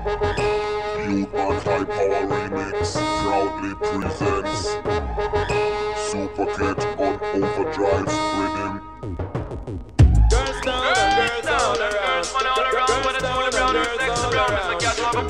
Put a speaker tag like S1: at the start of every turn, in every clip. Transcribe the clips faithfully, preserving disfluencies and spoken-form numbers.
S1: Youth Man High Power Remix proudly presents Super Cat on Overdrive Rhythm.
S2: Girls down and girls all around. Girls down and girls all around. Girls down and girls all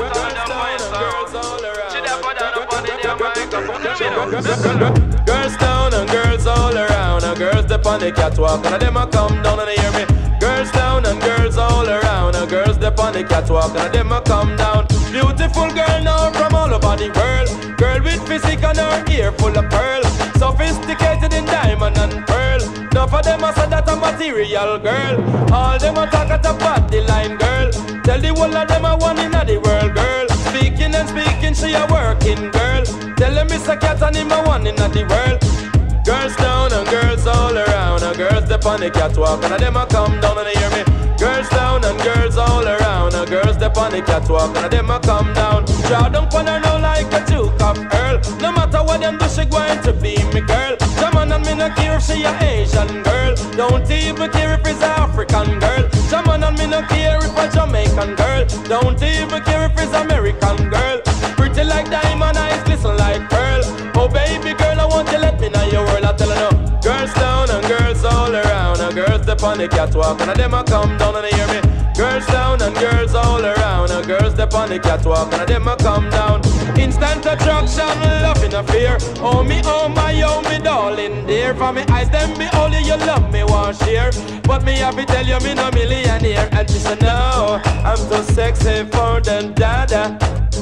S2: around. Girls down and girls all around. And girls dip on the catwalk and them a come down and they hear me. Girls down and girls all around. And girls dip on the catwalk and them a come down. Beautiful girl now from all over the world. Girl with physique and her ear full of pearl. Sophisticated in diamond and pearl. Now for them I said that a material girl. All them a talk at a body line girl. Tell the whole of them a one in the world girl. Speaking and speaking she a working girl. Tell them Mister Cat and him a one in the world. Girls down and girls all around. And girls dip on the catwalk and them a come down and they hear me. Girls down and girls all around. And girls dip on the catwalk and them a come down. Draw down on her now like a Duke of Earl. No matter what them do she going to be me girl. Jaman and me no care if she a Asian girl. Don't even care if it's a African girl. Jaman and me no care if a Jamaican girl. Don't even care if it's American girl. Pretty like diamond, eyes glisten like pearl. Oh baby girl, I want you let me know your world. I tell her no. Girls down and girls all around. And girls dip on the catwalk and them a come down and they hear me. Girls down and girls all around. And girls dip on the catwalk and them a come down. Instant attraction, love in a fear. Oh me, oh my, oh me darling dear. For me eyes them be only you love me want share. But me have to tell you me no millionaire. And she said no, I'm too sexy for the dada.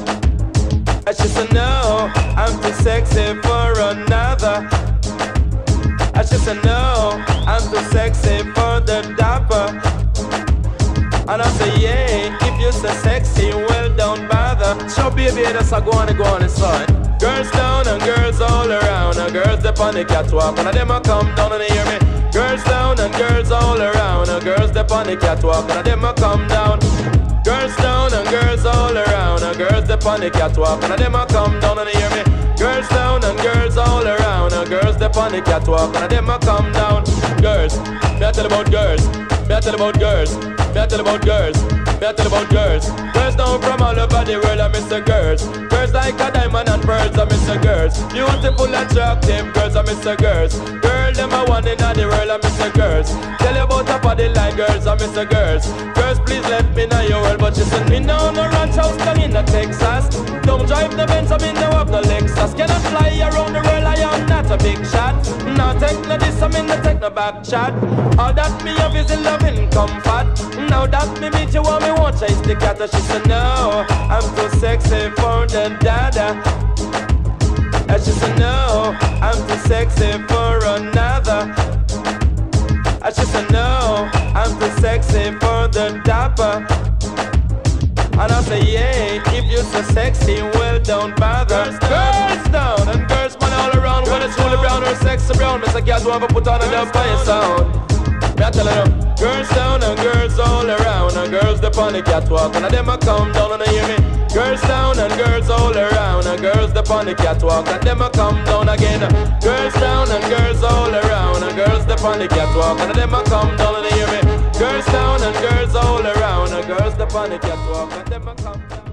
S2: And she said no, I'm too sexy for another. And she said no, I'm too sexy for the dapper. And I say yeah, if you say sexy, well don't bother. So baby, that's a go on and go on son. Girls down and girls all around. And girls dip on the catwalk and them a come down and they hear me. Girls down and girls all around. And girls dip on the catwalk and them a come down. Girls down and girls all around. And girls dip on the catwalk and them a come down and they hear me. Girls down and girls all around. And girls dip on the catwalk and them a come down. Girls, me I tell about girls. Me I tell about girls. Me I tell about girls. Me I tell about girls. Girls down from all over the world, I miss the girls. Girls like a diamond and pearls, I miss the girls. Beautiful, attractive girls, I miss the girls. Girl, them a one in the world, I miss the girls. Tell you about a body line girls, I miss the girls. Girls, please let me know your world, but she said me now no ranch house down in the Texas. Don't drive the Benz, I mean no have the Lexus. Cannot fly around the world, I am not a big shot. Now take no this, I mean no take no back shot. All that me have is a loving comfort. Now that me meet you, want me want chase the cat. And she said no, I'm too sexy for the dada. And she said no, I'm too sexy for another. And she said no, I'm too sexy for the dapper. And I say yeah, if you so sexy, well don't bother. Girls down and girls man all around. When it's fully brown or sexy brown, Mister Cat want to put on a dub fire sound. Me I tell her no. Girls down and girls all around. And girls dip on the catwalk and them a come down and they hear me. Girls down and girls all around. And girls dip on the catwalk and them a come down again. Girls down and girls all around. And girls dip on the catwalk and them a come down and they hear me. Girls down and girls all around. And girls dip on the catwalk and them a come down.